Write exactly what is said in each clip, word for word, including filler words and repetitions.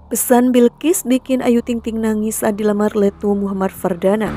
Pesan Bilqis bikin Ayu Ting Ting nangis saat dilamar Letu Muhammad Fardana.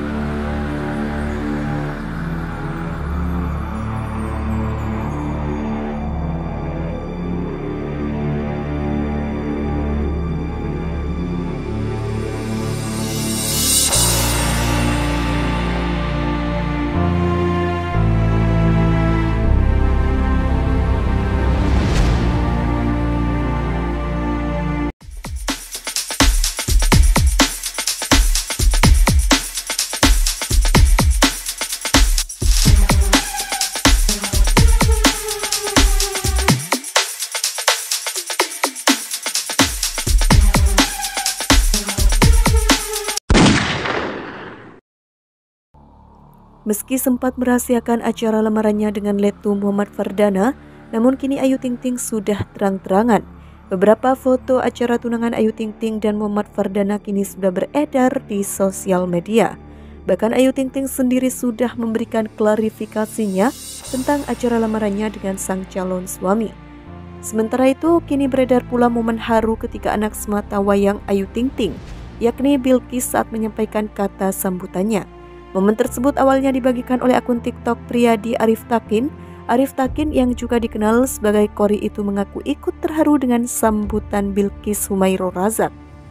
Meski sempat merahasiakan acara lamarannya dengan Letu Muhammad Fardana, namun kini Ayu Ting Ting sudah terang-terangan. Beberapa foto acara tunangan Ayu Ting Ting dan Muhammad Fardana kini sudah beredar di sosial media. Bahkan Ayu Ting Ting sendiri sudah memberikan klarifikasinya tentang acara lamarannya dengan sang calon suami. Sementara itu, kini beredar pula momen haru ketika anak semata wayang Ayu Ting Ting, yakni Bilqis, saat menyampaikan kata sambutannya. Momen tersebut awalnya dibagikan oleh akun TikTok Priyadi Arif Takin. Arif Takin yang juga dikenal sebagai Kori itu mengaku ikut terharu dengan sambutan Bilqis Humairah Razak.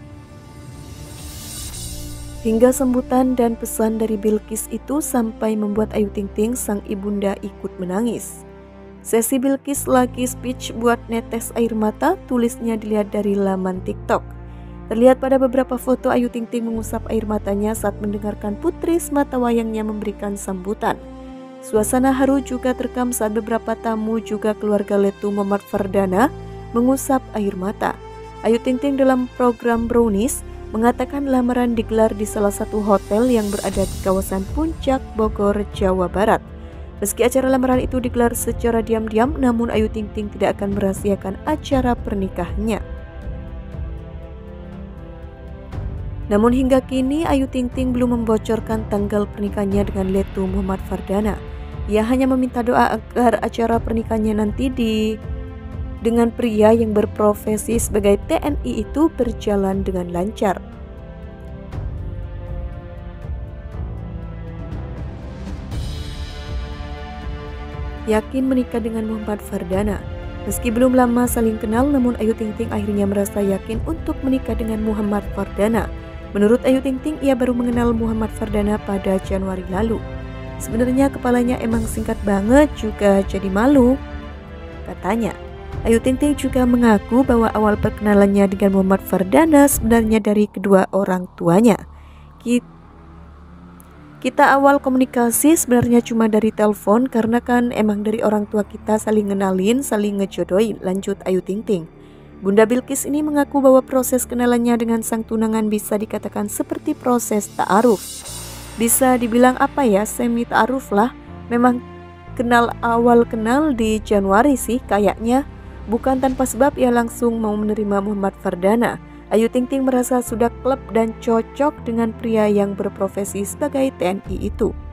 Hingga sambutan dan pesan dari Bilqis itu sampai membuat Ayu Ting Ting sang ibunda ikut menangis. Sesi Bilqis lagi speech buat netes air mata, tulisnya dilihat dari laman TikTok. Terlihat pada beberapa foto Ayu Ting Ting mengusap air matanya saat mendengarkan putri semata wayangnya memberikan sambutan. Suasana haru juga terekam saat beberapa tamu juga keluarga Letu Muhammad Fardana mengusap air mata. Ayu Ting Ting dalam program Brownies mengatakan lamaran digelar di salah satu hotel yang berada di kawasan Puncak, Bogor, Jawa Barat. Meski acara lamaran itu digelar secara diam-diam, namun Ayu Ting Ting tidak akan merahasiakan acara pernikahannya. Namun hingga kini Ayu Ting Ting belum membocorkan tanggal pernikahannya dengan Letu Muhammad Fardana. Ia hanya meminta doa agar acara pernikahannya nanti di dengan pria yang berprofesi sebagai T N I itu berjalan dengan lancar. Yakin menikah dengan Muhammad Fardana. Meski belum lama saling kenal, namun Ayu Ting Ting akhirnya merasa yakin untuk menikah dengan Muhammad Fardana. Menurut Ayu Ting Ting, ia baru mengenal Muhammad Fardana pada Januari lalu. Sebenarnya kepalanya emang singkat banget, juga jadi malu, katanya. Ayu Ting Ting juga mengaku bahwa awal perkenalannya dengan Muhammad Fardana sebenarnya dari kedua orang tuanya. Kita awal komunikasi sebenarnya cuma dari telepon, karena kan emang dari orang tua kita saling ngenalin, saling ngejodohin, lanjut Ayu Ting Ting. Bunda Bilqis ini mengaku bahwa proses kenalannya dengan sang tunangan bisa dikatakan seperti proses ta'aruf. Bisa dibilang apa ya, semi ta'aruf lah. Memang kenal awal kenal di Januari sih kayaknya. Bukan tanpa sebab ia langsung mau menerima Muhammad Fardana. Ayu Ting Ting merasa sudah klop dan cocok dengan pria yang berprofesi sebagai T N I itu.